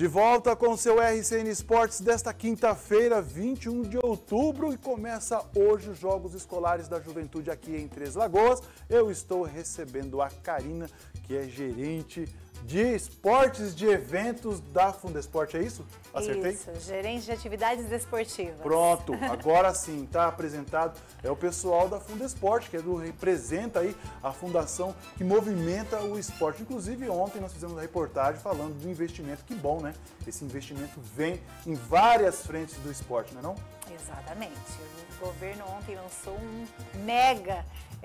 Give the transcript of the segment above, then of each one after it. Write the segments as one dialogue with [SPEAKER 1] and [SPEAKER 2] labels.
[SPEAKER 1] De volta com o seu RCN Esportes desta quinta-feira, 21 de outubro, e começa hoje os Jogos Escolares da Juventude aqui em Três Lagoas. Eu estou recebendo a Karina, que é gerente de esportes de eventos da Fundesporte, é isso? Acertei?
[SPEAKER 2] Isso, gerente de atividades desportivas.
[SPEAKER 1] Pronto, agora sim, está apresentado. É o pessoal da Fundesporte, que representa aí a fundação que movimenta o esporte. Inclusive, ontem nós fizemos uma reportagem falando do investimento. Que bom, né? Esse investimento vem em várias frentes do esporte, não é não?
[SPEAKER 2] Exatamente. O governo ontem lançou um mega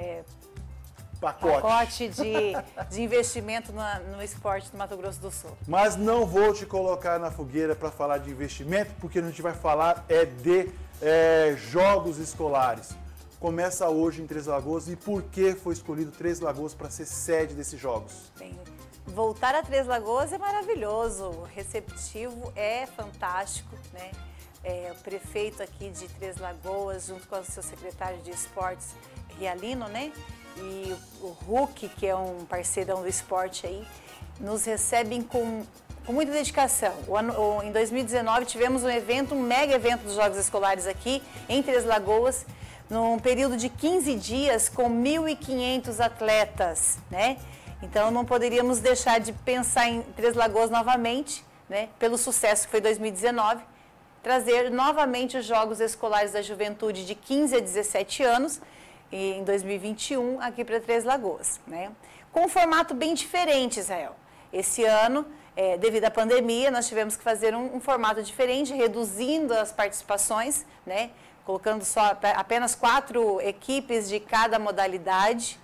[SPEAKER 2] pacote de investimento no esporte do Mato Grosso do Sul.
[SPEAKER 1] Mas não vou te colocar na fogueira para falar de investimento, porque a gente vai falar de jogos escolares. Começa hoje em Três Lagoas, e por que foi escolhido Três Lagoas para ser sede desses jogos?
[SPEAKER 2] Bem, voltar a Três Lagoas é maravilhoso, o receptivo é fantástico, né? O prefeito aqui de Três Lagoas, junto com o seu secretário de esportes, Rialino, né? E o Hulk, que é um parceirão do esporte aí, nos recebem com muita dedicação. Em 2019 tivemos um mega evento dos Jogos Escolares aqui em Três Lagoas, num período de 15 dias com 1.500 atletas, né? Então não poderíamos deixar de pensar em Três Lagoas novamente, né? Pelo sucesso que foi 2019, trazer novamente os Jogos Escolares da Juventude de 15 a 17 anos, em 2021, aqui para Três Lagoas, né? Com um formato bem diferente, Israel. Esse ano, devido à pandemia, nós tivemos que fazer um formato diferente, reduzindo as participações, né? Colocando apenas 4 equipes de cada modalidade,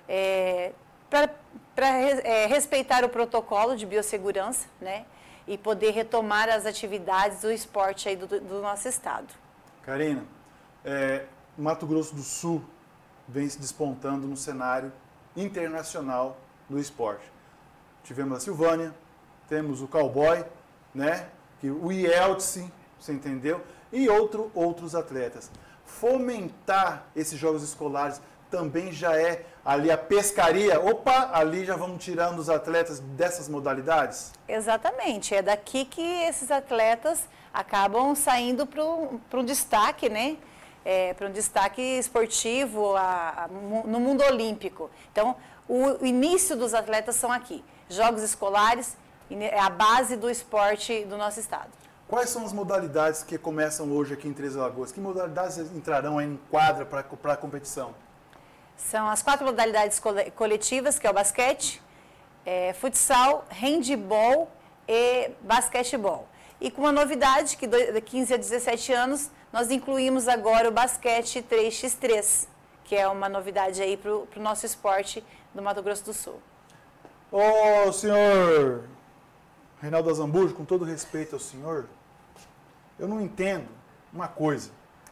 [SPEAKER 2] para respeitar o protocolo de biossegurança, né? E poder retomar as atividades do esporte aí do nosso estado.
[SPEAKER 1] Karina, Mato Grosso do Sul vem se despontando no cenário internacional do esporte. Tivemos a Silvânia, temos o Cowboy, né? O Yeltsin, você entendeu? E outros atletas. Fomentar esses jogos escolares também já é ali a pescaria. Opa, ali já vamos tirando os atletas dessas modalidades? Exatamente,
[SPEAKER 2] é daqui que esses atletas acabam saindo para um destaque, né? Para um destaque esportivo no mundo olímpico. Então, o início dos atletas são aqui. Jogos escolares é a base do esporte do nosso estado.
[SPEAKER 1] Quais são as modalidades que começam hoje aqui em Três Lagoas? Que modalidades entrarão aí em quadra para a competição?
[SPEAKER 2] São as 4 modalidades coletivas, que é o basquete, futsal, handebol e basquetebol. E com uma novidade, que de 15 a 17 anos, nós incluímos agora o basquete 3x3, que é uma novidade aí para o nosso esporte do Mato Grosso do Sul.
[SPEAKER 1] Ô, senhor Reinaldo Azambujo, com todo respeito ao senhor, eu não entendo uma coisa.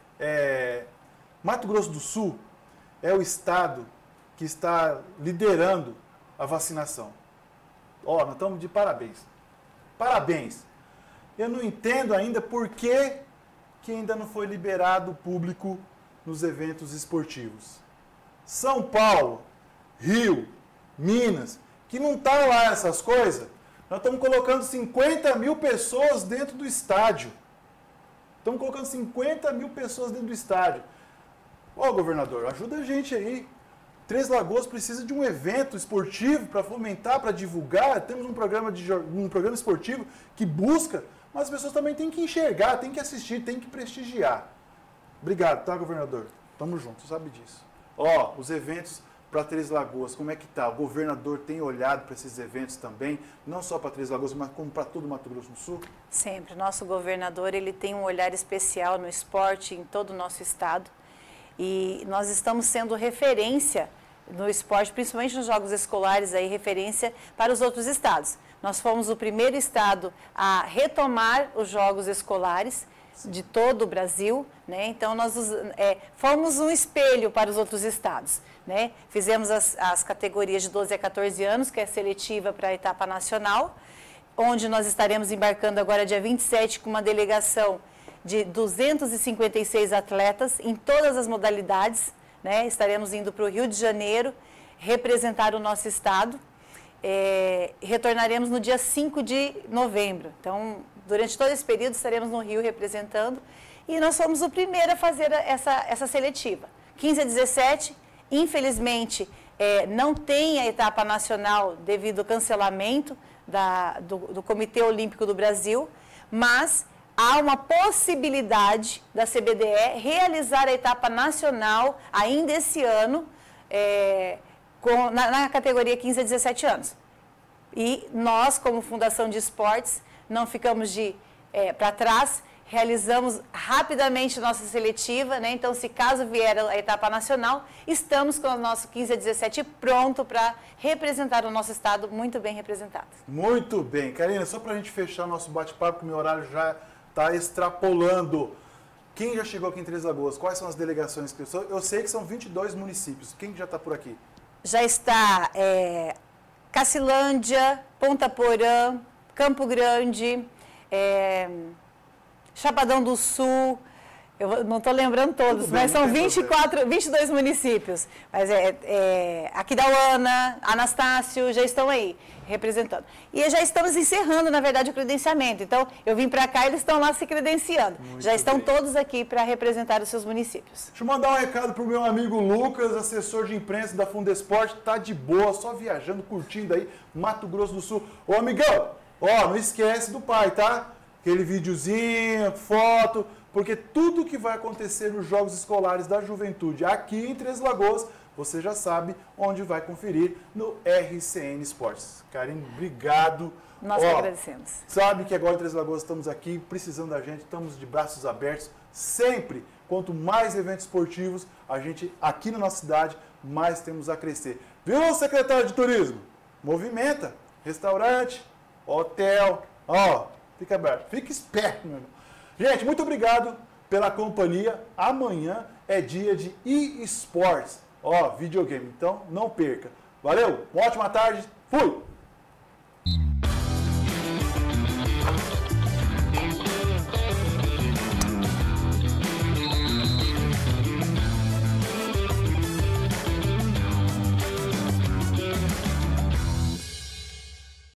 [SPEAKER 1] Mato Grosso do Sul é o estado que está liderando a vacinação. Nós estamos de parabéns. Parabéns. Eu não entendo ainda por que ainda não foi liberado o público nos eventos esportivos. São Paulo, Rio, Minas, que não está lá essas coisas, nós estamos colocando 50 mil pessoas dentro do estádio. Estamos colocando 50 mil pessoas dentro do estádio. Governador, ajuda a gente aí. Três Lagoas precisa de um evento esportivo para fomentar, para divulgar. Temos um programa esportivo que busca, mas as pessoas também têm que enxergar, têm que assistir, têm que prestigiar. Obrigado, tá, governador? Tamo junto, sabe disso. Os eventos para Três Lagoas, como é que tá? O governador tem olhado para esses eventos também, não só para Três Lagoas, mas como para todo o Mato Grosso do Sul?
[SPEAKER 2] Sempre. Nosso governador, ele tem um olhar especial no esporte em todo o nosso estado. E nós estamos sendo referência no esporte, principalmente nos jogos escolares, aí, referência para os outros estados. Nós fomos o primeiro estado a retomar os jogos escolares de todo o Brasil, né? Então nós fomos um espelho para os outros estados, né? Fizemos as categorias de 12 a 14 anos, que é seletiva para a etapa nacional, onde nós estaremos embarcando agora dia 27 com uma delegação de 256 atletas em todas as modalidades, né? Estaremos indo para o Rio de Janeiro representar o nosso estado. retornaremos no dia 5 de novembro. Então, durante todo esse período estaremos no Rio representando e nós fomos o primeiro a fazer essa seletiva. 15 a 17, infelizmente, não tem a etapa nacional devido ao cancelamento do Comitê Olímpico do Brasil, mas há uma possibilidade da CBDE realizar a etapa nacional ainda esse ano, na categoria 15 a 17 anos. E nós, como Fundação de Esportes, não ficamos para trás, realizamos rapidamente nossa seletiva, né? Então, se caso vier a etapa nacional, estamos com o nosso 15 a 17 pronto para representar o nosso estado muito bem representado.
[SPEAKER 1] Muito bem. Karina, só para a gente fechar nosso bate-papo, que o meu horário já está extrapolando. Quem já chegou aqui em Três Lagoas? Quais são as delegações que eu sei que são 22 municípios. Quem já está por aqui?
[SPEAKER 2] Já está Cacilândia, Ponta Porã, Campo Grande, Chapadão do Sul, eu não estou lembrando todos, mas são 22 municípios. Mas Aquidauana, Anastácio, já estão aí representando. E já estamos encerrando, na verdade, o credenciamento. Então, eu vim para cá e eles estão lá se credenciando. Muito já estão todos aqui para representar os seus municípios.
[SPEAKER 1] Deixa eu mandar um recado para o meu amigo Lucas, assessor de imprensa da Fundesporte. Tá de boa, só viajando, curtindo aí, Mato Grosso do Sul. Ô, amigão, não esquece do pai, tá? Aquele videozinho, foto, porque tudo que vai acontecer nos Jogos Escolares da Juventude aqui em Três Lagoas, você já sabe onde vai conferir no RCN Esportes. Karine, obrigado.
[SPEAKER 2] Nós que agradecemos.
[SPEAKER 1] Sabe que agora em Três Lagoas estamos aqui, precisando da gente, estamos de braços abertos. Sempre, quanto mais eventos esportivos a gente aqui na nossa cidade, mais temos a crescer. Viu, secretário de Turismo? Movimenta, restaurante, hotel, fica aberto, fica esperto, meu irmão. Gente, muito obrigado pela companhia. Amanhã é dia de eSports, videogame. Então, não perca. Valeu, uma ótima tarde. Fui!